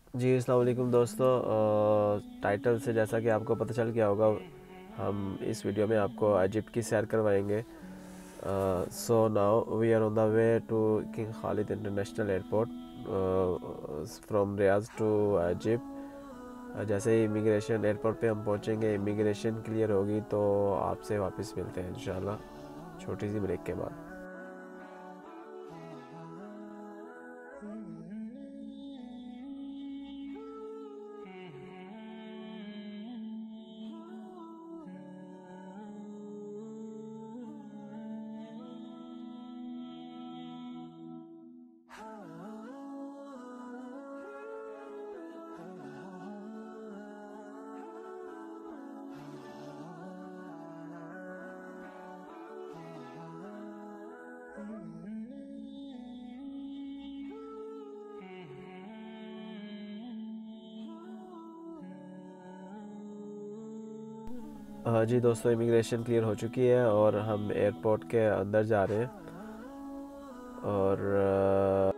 जी अस्सलाम वालेकुम दोस्तों। टाइटल से जैसा कि आपको पता चल गया होगा, हम इस वीडियो में आपको इजिप्ट की सैर करवाएंगे। So now we are on the way to King Khalid International Airport from Riyadh to Egypt. जैसे ही इमिग्रेशन एयरपोर्ट पे हम पहुंचेंगे, इमिग्रेशन क्लियर होगी तो आपसे वापस मिलते हैं इंशाल्लाह, छोटी सी ब्रेक के बाद। जी दोस्तों, इमिग्रेशन क्लियर हो चुकी है और हम एयरपोर्ट के अंदर जा रहे हैं। और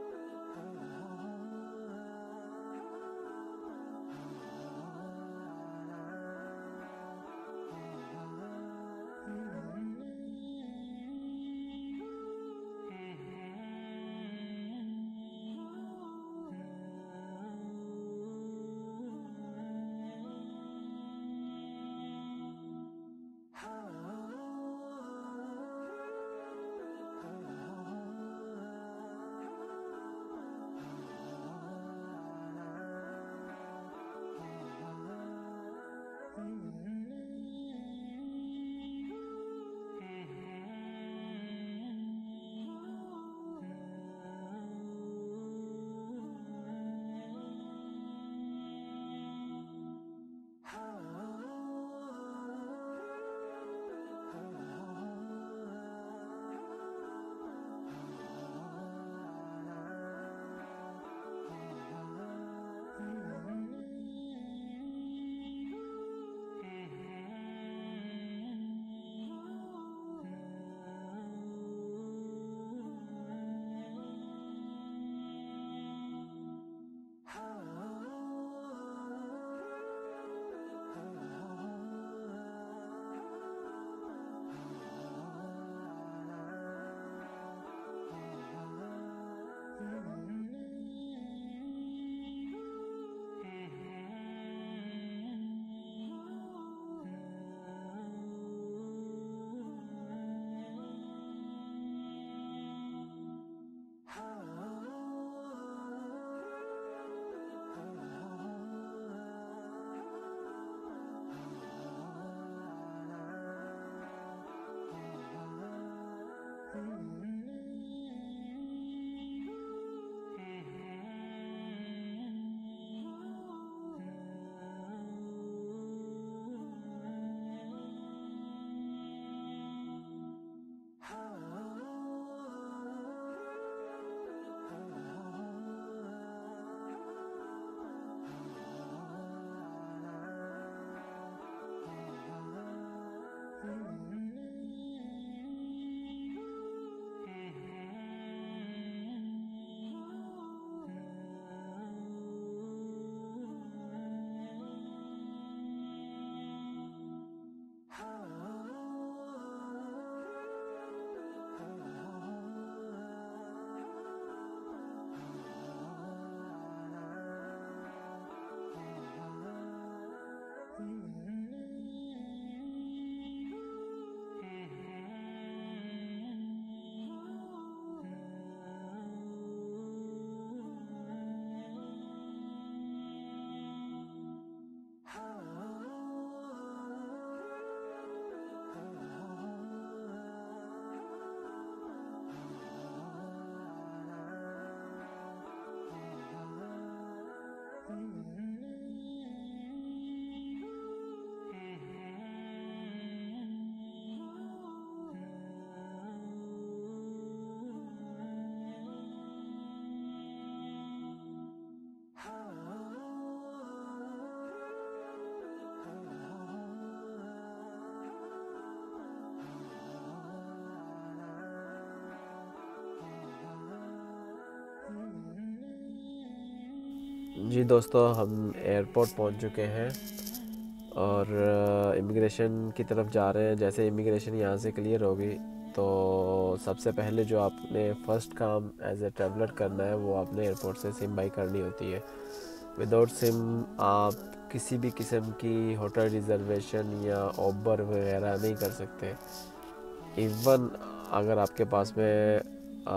जी दोस्तों, हम एयरपोर्ट पहुंच चुके हैं और इमिग्रेशन की तरफ जा रहे हैं। जैसे इमिग्रेशन यहाँ से क्लियर होगी तो सबसे पहले जो आपने फ़र्स्ट काम एज ए ट्रैवलर करना है वो आपने एयरपोर्ट से सिम बाई करनी होती है। विदाउट सिम आप किसी भी किस्म की होटल रिजर्वेशन या ओबर वगैरह नहीं कर सकते। इवन अगर आपके पास में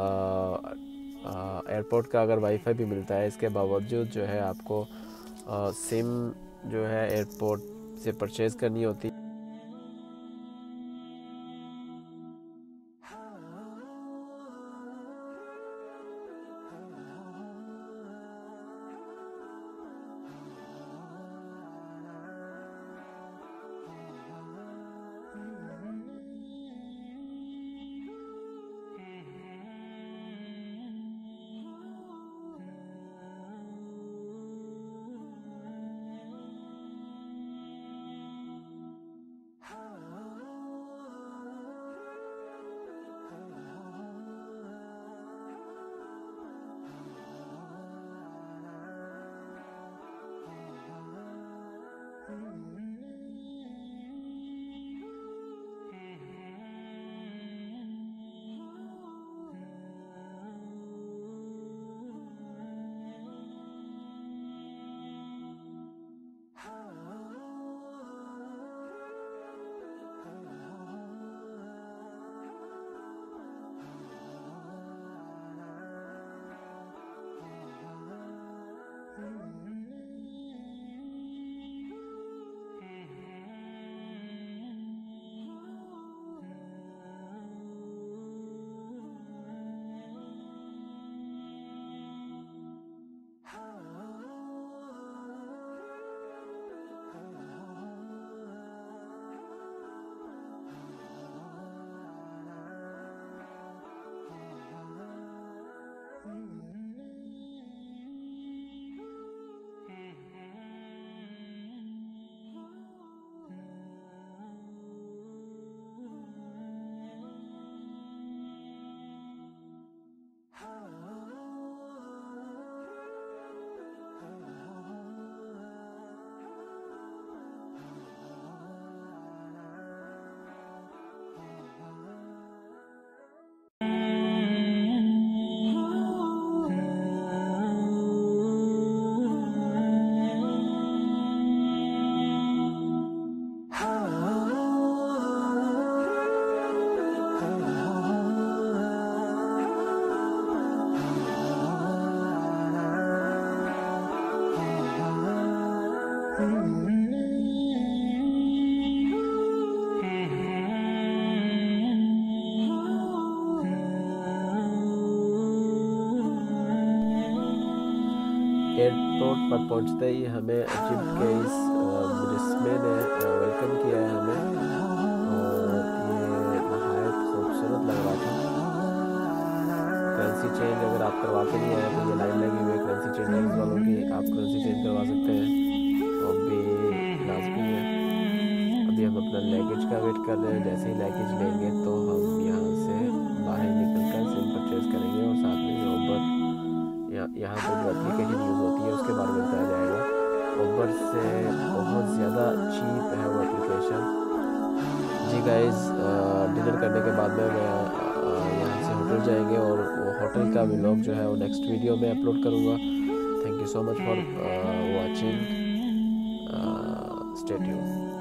एयरपोर्ट का अगर वाईफाई भी मिलता है, इसके बावजूद जो है आपको सिम जो है एयरपोर्ट से परचेज़ करनी होती है। एयरपोर्ट पर पहुंचते ही हमें इजिप्ट के इस ब्रिस्बेन ने वेलकम किया है हमें, और ये नहायत खूबसूरत लग रहा था। करेंसी चेंज अगर आप करवा के नहीं आए तो ये लाइन लगी हुई है करेंसी चेंज वालों की, आप करेंसी चेंज करवा सकते हैं, तो भी लाजमी है। अभी हम अपना लगेज का वेट कर रहे हैं। जैसे ही लगेज लेंगे तो हम यहाँ से बाहर निकल कर सिम परचेज़ करेंगे और साथ में ओबर यहाँ पर जो एप्लीकेशन यूज़ होती है उसके बारे में बताया जाएगा। ओबर से बहुत ज़्यादा चीप है वो एप्लीकेशन। जी गाइस, डिनर करने के बाद में मैं यहाँ से होटल जाएंगे और वो होटल का व्लॉग जो है वो नेक्स्ट वीडियो में अपलोड करूँगा। Thank you so much for watching, stay tuned.